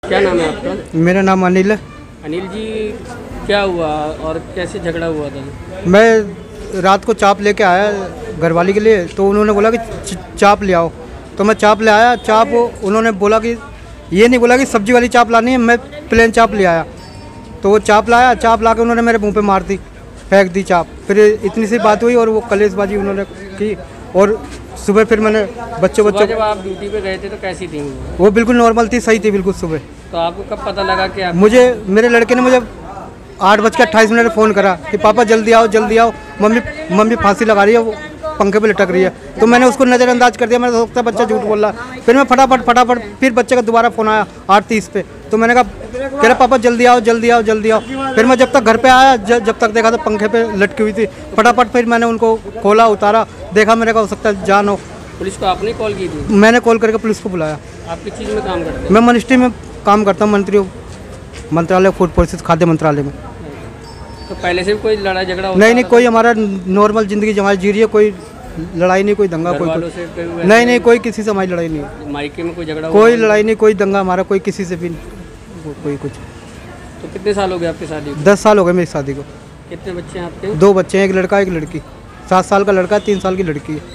क्या नाम है आपका? मेरा नाम अनिल है। अनिल जी, क्या हुआ और कैसे झगड़ा हुआ था? मैं रात को चाप लेके आया घरवाली के लिए, तो उन्होंने बोला कि चाप ले आओ, तो मैं चाप ले आया। चाप उन्होंने बोला कि ये नहीं बोला कि सब्जी वाली चाप लानी है, मैं प्लेन चाप ले आया। तो वो चाप लाया, चाप ला के उन्होंने मेरे मुंह पे मार दी, फेंक दी चाप। फिर इतनी सी बात हुई और वो कलेशबाजी उन्होंने की। और सुबह फिर मैंने बच्चों जब आप ड्यूटी पे गए थे तो कैसी थी वो बिल्कुल नॉर्मल थी, सही थी बिल्कुल सुबह। तो आपको कब पता लगा कि मुझे मेरे लड़के ने मुझे 8:28 फ़ोन करा कि पापा जल्दी आओ जल्दी आओ, मम्मी फांसी लगा रही है, वो पंखे पे लटक रही है। तो मैंने उसको नज़रअंदाज कर दिया, मैंने सोचा बच्चा झूठ बोल रहा है। फिर मैं फटाफट फिर बच्चे का दोबारा फ़ोन आया 8:30 पे, तो मैंने कहा कह रहा पापा जल्दी आओ जल्दी आओ जल्दी आओ। फिर मैं जब तक घर पे आया, जब तक देखा तो पंखे पे लटकी हुई थी। फटाफट फिर मैंने उनको खोला, उतारा, देखा मेरे को हो सकता है जान हो। पुलिस को आपने कॉल की थी? मैंने कॉल करके पुलिस को बुलाया। आप किस चीज़ में काम करते हैं? मैं मिनिस्ट्री में काम करता हूँ, मंत्रालय फूड प्रोसेस खाद्य मंत्रालय में। तो पहले से भी कोई लड़ाई झगड़ा होता? नहीं, कोई हमारा नॉर्मल ज़िंदगी जमाई जी रही है, कोई लड़ाई नहीं, कोई दंगा, कोई नहीं, कोई किसी से हमारी लड़ाई नहीं। मायके में कोई झगड़ा? कोई लड़ाई नहीं, कोई दंगा हमारा, कोई किसी से भी कोई कुछ। तो कितने साल हो गए आपकी शादी को? 10 साल हो गए मेरी शादी को। कितने बच्चे हैं आपके? 2 बच्चे हैं, एक लड़का एक लड़की। 7 साल का लड़का, 3 साल की लड़की है।